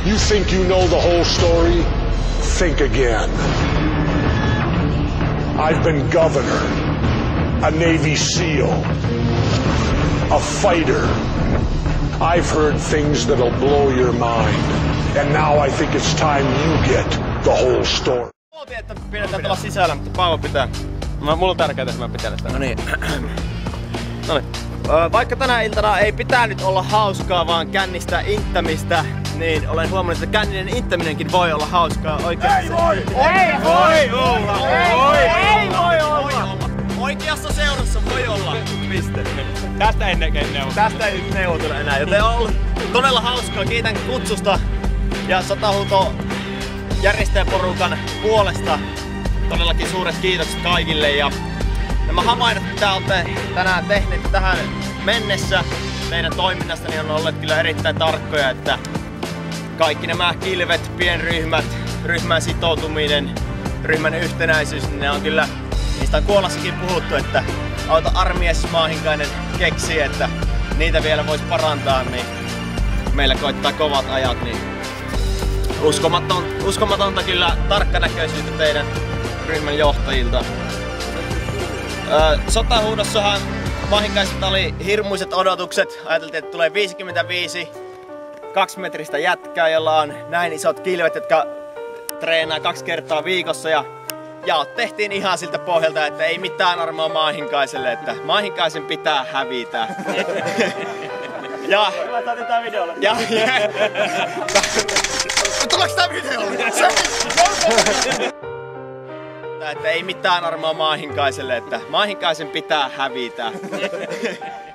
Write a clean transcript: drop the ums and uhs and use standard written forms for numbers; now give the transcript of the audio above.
You think you know the whole story? Think again. I've been governor, a Navy SEAL, a fighter. I've heard things that'll blow your mind. And now I think it's time you get the whole story. Luultiin, että pidetään tuolla sisällä, mutta Paavo pitää. Mulla on tärkeää, että mä pitän sitä. Noniin. Vaikka tänä iltana ei pitänyt olla hauskaa, vaan kännistä inttämistä, niin olen huomannut, että känninen inttäminenkin voi olla hauskaa oikeasti. Ei voi! Ei voi olla! Ei voi olla! Oikeassa seurassa voi olla. Piste. Tästä ei neuvotella. Tästä ei neuvotella enää, joten on ollut todella hauskaa. Kiitän kutsusta ja Sotahuuto järjestäjäporukan puolesta. Todellakin suuret kiitokset kaikille ja nämä havainnot, mitä olette tänään tehneet tähän mennessä teidän toiminnastani on olleet kyllä erittäin tarkkoja, että kaikki nämä kilvet, pienryhmät, ryhmän sitoutuminen, ryhmän yhtenäisyys, niin ne on kyllä, niistä on Kuolassakin puhuttu, että auta armias Maahinkainen keksii, että niitä vielä voisi parantaa, niin meillä koittaa kovat ajat, niin uskomatonta kyllä tarkkanäköisyyttä teidän ryhmän johtajilta. Sotahuudossahan Maahinkaisilta oli hirmuiset odotukset. Ajateltiin, että tulee 55 2-metristä jätkää, jolla on näin isot kilvet, jotka treenaa 2 kertaa viikossa. Ja tehtiin ihan siltä pohjalta, että ei mitään armoa Maahinkaiselle, että Maahinkaisen pitää hävitä. Ja tää videolle. Tuleeko tää videolle? Että ei mitään armoa Maahinkaiselle, että Maahinkaisen pitää hävitä.